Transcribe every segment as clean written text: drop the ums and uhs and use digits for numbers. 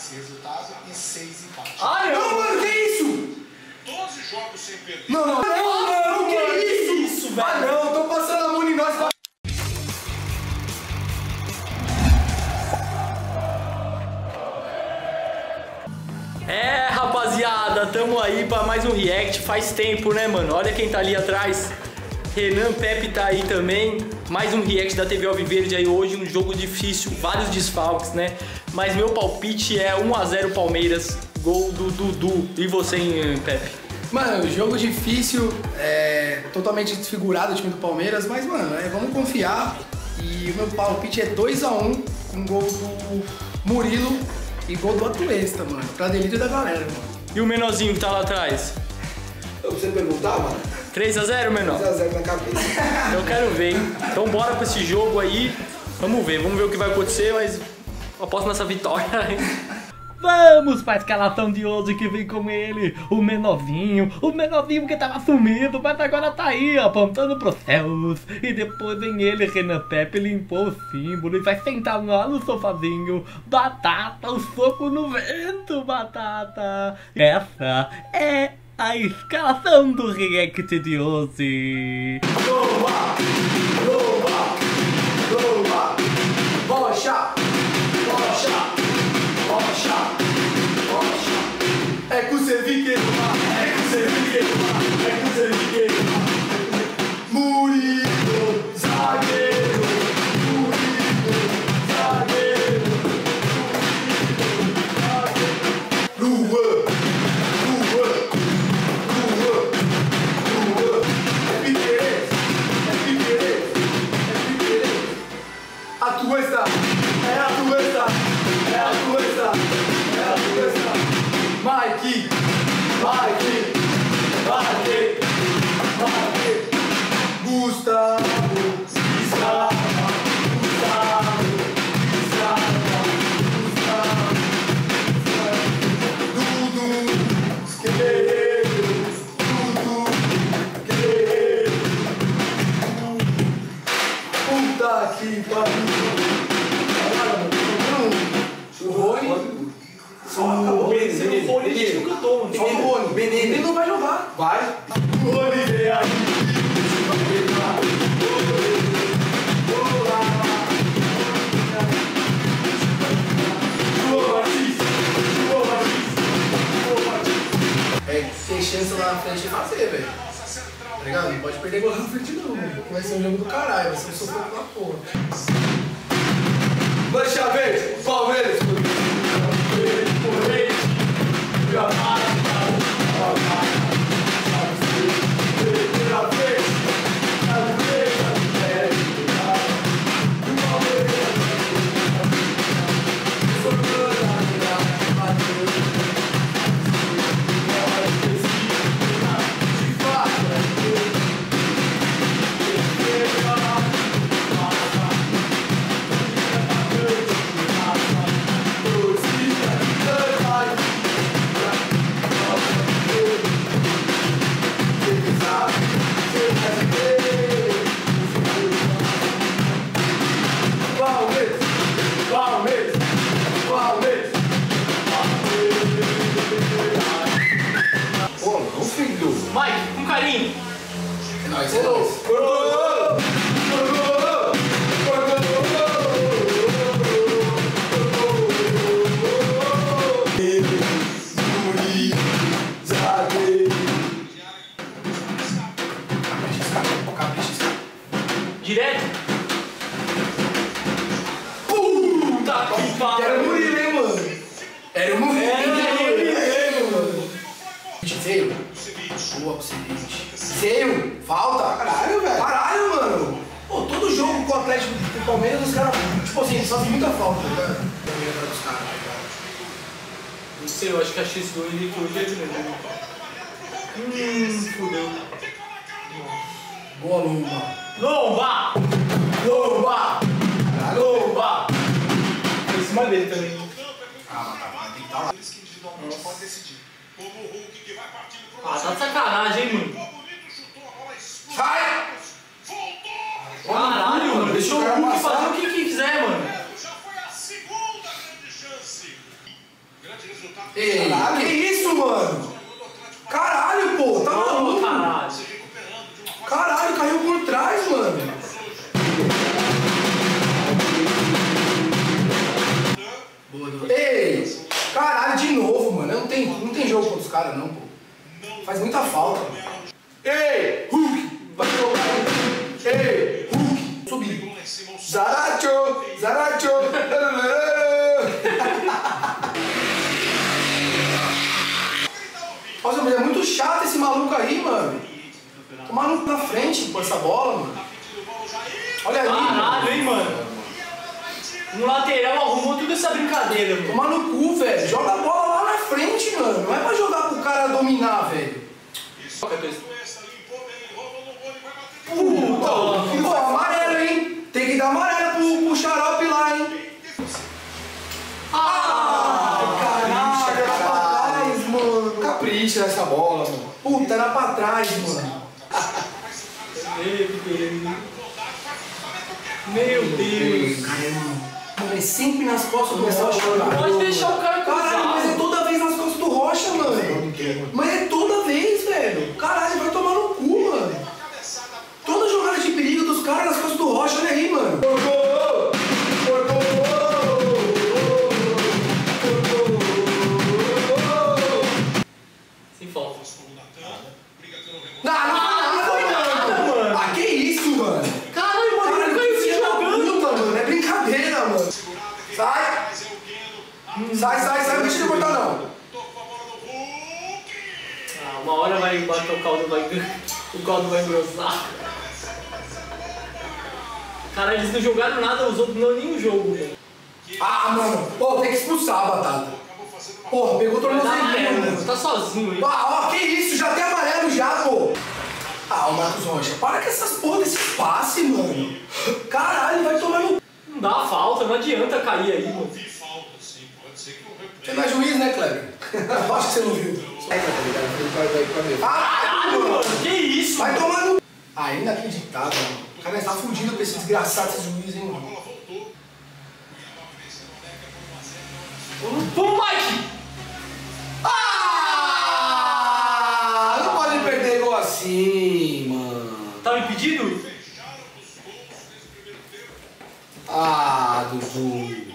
esse resultado e 6 empates. Ah, não, mano, que isso? 12 jogos sem perder. Não, que isso, velho? Ah, não, tô passando a mão em nós. É, rapaziada, tamo aí pra mais um react. Faz tempo, né, mano? Olha quem tá ali atrás. Renan Pepe tá aí também. Mais um react da TV Alviverde aí hoje. Um jogo difícil, vários desfalques, né? Mas meu palpite é 1 a 0 Palmeiras. Gol do Dudu. E você, hein, Pepe? Mano, jogo difícil, totalmente desfigurado o time do Palmeiras. Mas, mano, vamos confiar. E o meu palpite é 2 a 1 com gol do Murilo e gol do Atuesta, mano. Pra delírio da galera, mano. E o menorzinho que tá lá atrás? Eu preciso perguntar, mano? 3 a 0, menor? 3 a 0 na cabeça. Eu quero ver, hein? Então bora pra esse jogo aí. Vamos ver o que vai acontecer, mas eu aposto nessa vitória. Vamos pra escalação de hoje que vem com ele, o menorzinho que tava sumido, mas agora tá aí, apontando pros céus. E depois vem ele, Renan Pepe, limpou o símbolo e vai sentar lá no sofazinho. Batata, o soco no vento, Batata. Essa é a escalação do react de hoje. Boa! Boa! Boa! Rocha! Rocha! Rocha! Rocha! É que você vi queimar! É que você vi queimar! É que você vi queimar! Murilo! Zagueiro! Murilo! Zagueiro! Murilo! Zagueiro! Luan! Atuesta! É Atuesta! É Atuesta! É Atuesta! Mike! Mike! Mike! Mike! Gustavo! Escapa! Gustavo! Escapa! Gustavo! Dudu! Guerreiro! Dudu! Guerreiro! Puta que pariu! O Rony. Só acabou. O Rony cantou. Só o Rony. Ele não vai jogar. Vai. O Rony veio aí. Tem chance lá na frente de fazer, velho. Tá ligado? Não pode perder gol na frente, não. Vai ser um jogo do caralho. Vai ser um sofrimento da porra. Mancha verde, Palmeiras. Mike, com carinho. É nóis, é nóis. Direto? Puta que pariu! Era o Murilo, hein, mano? Era o Murilo, mano. Veio. Boa pro seguinte. Veio. Falta. Caralho, velho. Caralho, mano. Pô, todo jogo com o Atlético do Palmeiras, os caras, tipo assim, eles fazem muita falta, né? Não sei, eu acho que a X2 ele hoje é de novo. Fudeu. Boa, Lomba. Lomba! Lomba! Lomba! Em cima dele também. Calma, tem que estar lá. Ah, tá de sacanagem, hein, mano? Sai! Caralho, mano. Deixa o Hulk fazer o que quiser, mano. Ei, que isso, mano? Caralho, pô, tá maluco? Caralho, caiu por trás, mano. Ei, caralho, de novo, mano. Não tem jogo contra os caras, não, pô. Faz muita falta, mano. Ei, Hulk, vai jogar. Ei, Hulk, subir. Zaracho, Zaracho. Nossa, mas é muito chato esse maluco aí, mano. O maluco na frente com essa bola, mano. Olha ali. Caralho, hein, mano. Um lateral arrumou toda essa brincadeira, mano. Toma no cu, velho. Joga a bola lá na frente, mano. Não é pra jogar pro cara dominar, velho. Puta, pô, amarelo, hein? Tem que dar amarelo pro xarope lá, hein? Caralho, era pra trás, mano. Capricha nessa bola, mano. Puta, era pra trás, mano. Meu Deus. Mano, é sempre nas costas do Rocha. Pode deixar o cara cruzar. Caralho, mas é toda vez nas costas do Rocha, mano. Mas é toda vez, velho. Caralho, vai tomar no cu, mano. Toda jogada de perigo dos caras nas costas do Rocha, olha aí, mano. Sem falta. Não foi nada, mano. Ah, que isso, mano. Caralho, mano, Caralho, ele caiu se jogando, mano. É brincadeira, mano. Sai. Sai, não deixa ele cortar, não. Ah, uma hora vai bater o caldo, o caldo vai engrossar. Cara, eles não jogaram nada, os outros não nem o jogo, velho. Ah, mano. Pô, tem que expulsar a Batata. Porra, pegou o tornozelo, mano. Tá sozinho, hein? Ah, ó, que isso? Já tem amarelo já, pô. Ah, o Marcos Rocha, para com essas porra desse passe, mano. Caralho, vai tomar no... Não dá falta, não adianta cair aí, mano. Você não é juiz, né, Kleber? Eu acho que você não viu. Caralho, mano, que isso? Vai tomar no... Ah, inacreditável, mano. O cara está fudido com esse desgraçado, esse juiz, hein, mano. Vamos, Mike! Ah! Não pode perder gol assim, mano. Tava impedido? Ah, Dudu.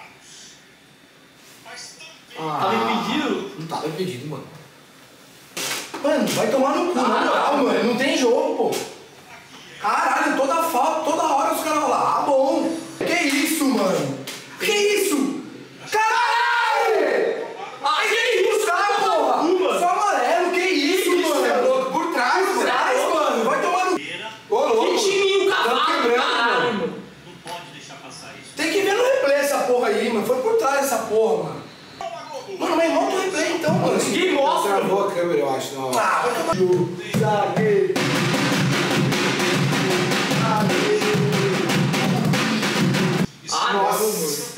Tava impedido? Não tava impedido, mano. Mano, vai tomar no cu, na moral, mano. Não tem jogo, pô. Caralho, toda falta, toda hora os caras vão lá. Ah, bom. Que isso, mano? Que isso? Caralho! Ah, que isso, cara, porra? Só amarelo, que isso, mano? É louco, por trás, mano. Por trás, mano. Vai tomar no... Ô, louco. Que timinho cavalo, caralho, mano. Tem que ver no replay essa porra aí, mano. Foi por trás essa porra, mano. Mano, mas volta o replay então, mano. Ninguém mostra. Travou a câmera, eu acho. Não. Ah, vai tomar... Zagueiro. Ah, Nossa.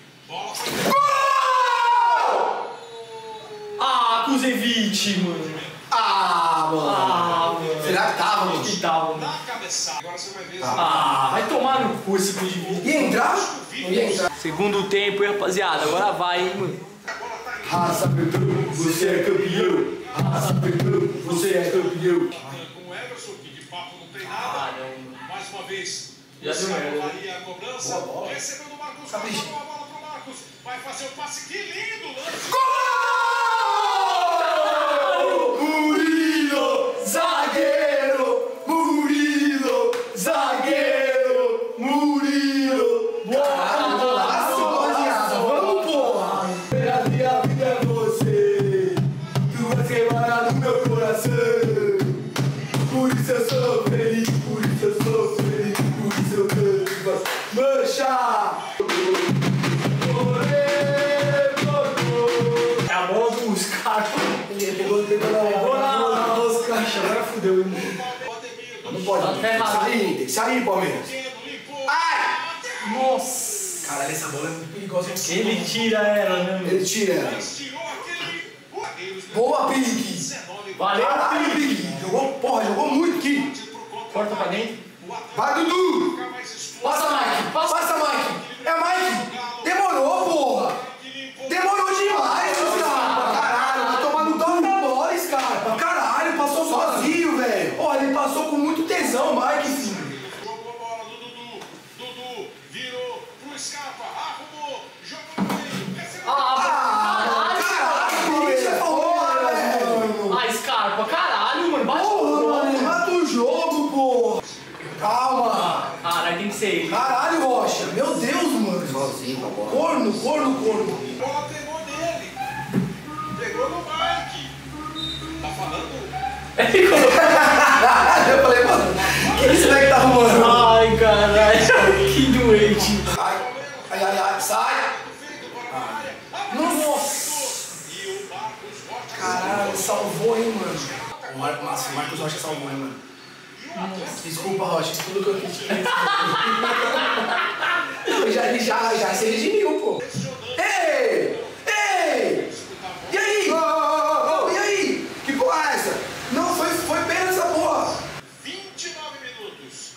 Ah, Kuzevic, mano. Ah, mano. Ah, mano. Será que tava, mano? Que tava, mano. Ah, vai tomar no cu esse Kuzevic. Ia entrar? Não ia entrar. Segundo tempo, hein, rapaziada. Agora vai, hein, mano. Raça, Pedro, você é campeão. Raça, Pedro, você é campeão. Com o Everson, que de papo não tem nada. Mais uma vez, já deu merda. a cobrança. Recebeu do Marcos, passou a bola pro Marcos. Vai fazer o passe, que lindo lance. Gol! Murilo, zagueiro! Murilo, zagueiro! Murilo! Caralho, golaço, rapaziada! Vamos, porra! A vida é você, tu vai queimar no meu coração. Por isso eu sou feliz, por isso eu sou feliz, por isso eu canto. Mancha! É a bola dos caras. Pegou Os caras. Agora fudeu, hein? Não pode. Tá errado. Tem que sair, Palmeiras. Ai! Nossa. Caralho, essa bola é muito perigosa. Ele tira ela, né, mano? Ele tira ela. Boa, Pink! Valeu, Caralho, Pink! Jogou muito aqui. Corta pra dentro. Vai, Dudu! Passa, Mike! Passa, Mike! É Mike! Demorou, porra! Demorou demais, corno. A bola pegou nele. Pegou no Mike. Tá falando? Eu falei, mano, quem esse moleque tá arrumando? Ai, caralho, que doente. Ai, sai! Nossa! Caralho, salvou, hein, mano? Nossa, o Marcos Rocha salvou, hein, mano? Desculpa, Rocha, tudo que eu critiquei. Não, ele já se redimiu, pô. Ei! E aí? E aí? Que porra é essa? Não, foi bem nessa porra. 29 minutos.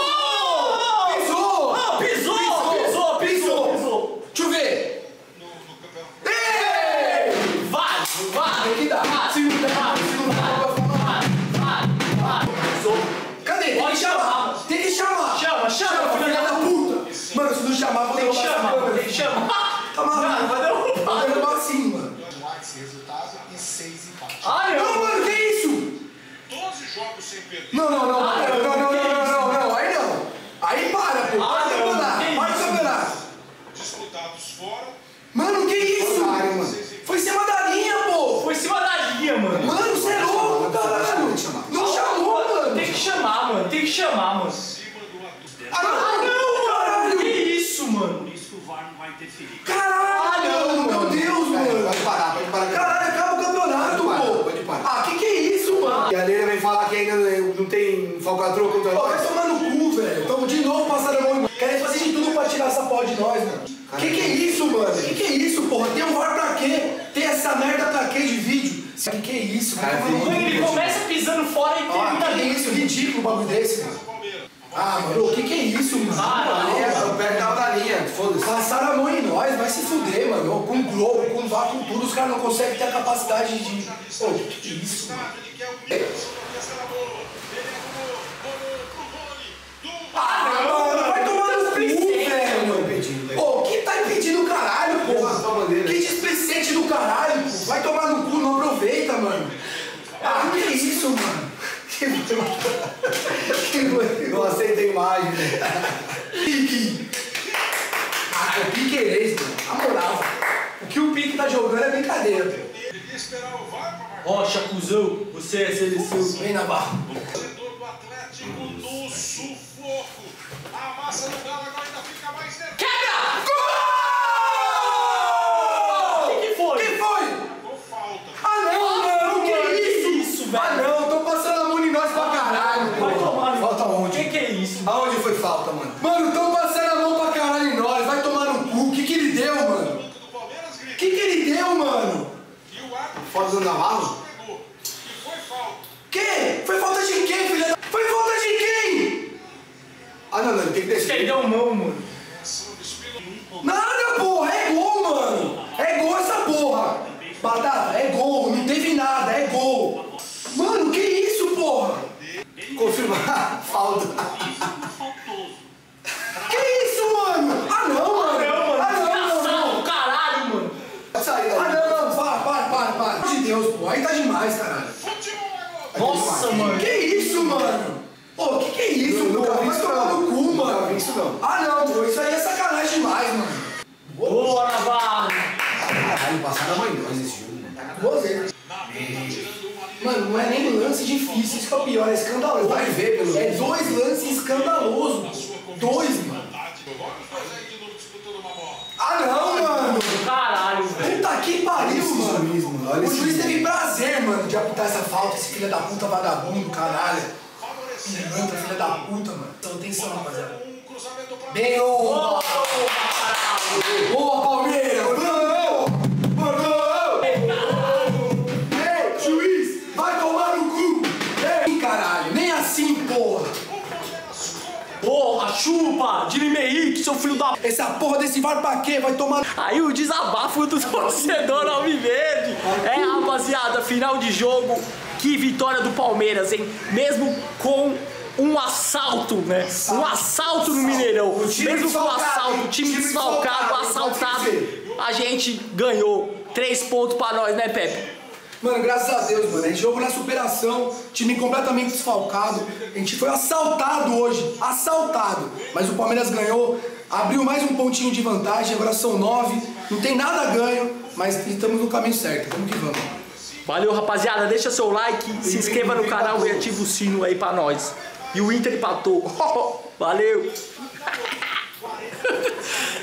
Pisou! Deixa eu ver. No campeonato. Ei! Vai! Tem que dar. Segunda. Cadê? Tem que chamar. Chama, filha da puta. Mano, se não chamar, vou Tem que derrubar. chamar. Tá maluco? Vai derrubar. Vou derrubar assim, mano. Esse resultado e 6 empates. Ai, Não, mano, que isso? 12 jogos sem perder. Não. Aí não. Aí para, pô. Para o campeonato. Disputados fora. Mano, que isso? Foi em cima da linha, pô. Foi em cima da linha, mano. Mano, você é louco, caralho. Não chamou, mano. Tem que chamar, mano. Acima do adulto. Não, caralho. Que isso, mano? Por isso que o VAR não vai interferir. Caralho, meu Deus, mano. Pode parar. Caralho, acaba o campeonato, pô. Pode parar. Que é isso, mano? E a Leila vem falar que ainda não tem falcatrua contra Pô, vai nós. tomar no cu, velho. Tamo de novo passando a mão. Querem fazer de tudo pra tirar essa porra de nós, mano. Que é isso, mano? Que é isso, porra? Tem um VAR pra quê? Tem essa merda pra quê de vídeo? Que é isso, cara? Ele começa pisando fora e termina Que é isso? Ridículo um bagulho desse, mano. Mano, que é isso, mano? Perto da linha, foda-se. Passaram a mão em nós, vai se fuder, mano. Com o Globo, com o VAR, com tudo, os caras não conseguem ter a capacidade de... Pô, que é isso, mano? Ele quer o Wilson, ele arrumou pro Rony. Mano, vai tomar no cu, velho. Pô, quem tá impedindo o caralho, porra? Que displicente do caralho, pô. Vai tomar no cu, não aproveita, mano. Que é isso, mano? Não aceita a imagem, Pique. O Pique é esse, mano. Na moral. O que o Pique tá jogando é brincadeira, pô. Ele ia esperar o VAR pra marcar. Rocha, cuzão, você é seleção. Vem na barra. O torcedor do Atlético no sufoco. A massa do Galo agora ainda fica mais nervosa. Quebra! Gol! Que foi? Que foi? Com falta. Não, mano. Que isso, velho? Não, tô passando a mão em nós pra caralho, pô. Vai tomar. Falta onde? Que é isso? Aonde foi falta, mano? Mano, tão passando a mão pra caralho em nós. Vai tomar no cu. O que ele deu, mano? O do Palmeiras grita. O que ele deu, mano? E o árbitro Foda do Navarro? pegou. E foi falta. Que? Foi falta de quem, filha da... Foi falta de quem? Não, tem que descer. Ele deu mão, mano. Reação do Espírito. Nada, porra. É gol, mano. É gol essa porra. Batata, é gol. Não teve nada. É gol. Mano, que isso, porra? Confirmar. Falta. Que isso, mano? Não, mano. Desgraçado, caralho, mano. Pode sair daí. Não. Para. Pelo amor de Deus, pô. Aí tá demais, caralho. Futebol agora. Nossa, mano. Que isso, mano? Pô, que é isso, Eu nunca pô? vi Vai isso, tomar não. no cu, Nunca mano. vi isso, não. Não, pô. Isso aí é sacanagem demais, mano. Boa, Navarro. Caralho, passaram a mãe em nós esse jogo, mano. Você. Mano, não é nem lance difícil, isso que é o pior, é escandaloso. Vai ver, pelo É menos. 2 lances escandalosos. 2, mano. Vamos fazer aí de novo disputando uma bola. Não, mano. Caralho, velho. Puta que pariu, Esse mano. juiz, mano. Olha O esse juiz juiz. teve prazer, mano, de apitar essa falta, esse filho da puta vagabundo, caralho. Pilantra, filho da puta, mano. Então, atenção, rapaziada. Um cruzamento pra Bem, ô. Boa, Palmeiras. Ei, juiz, vai tomar no cu. Ei, caralho, nem assim, porra. Porra, chupa! Dilime Henrique, seu filho da... Essa porra desse VAR pra quê? Vai tomar... Aí o desabafo do torcedor alviverde. Rapaziada, final de jogo. Que vitória do Palmeiras, hein? Mesmo com um assalto, né? Um assalto no Mineirão. O time Mesmo com o desfalcado, assalto, o time desfalcado, assaltado. A gente ganhou 3 pontos pra nós, né, Pepe? Mano, graças a Deus, mano. A gente jogou na superação, time completamente desfalcado. A gente foi assaltado hoje, assaltado. Mas o Palmeiras ganhou. Abriu mais um pontinho de vantagem, agora são 9. Não tem nada ganho, mas estamos no caminho certo. Vamos que vamos. Valeu, rapaziada. Deixa seu like, se inscreva no canal e ativa o sino aí pra nós. E o Inter empatou. Valeu.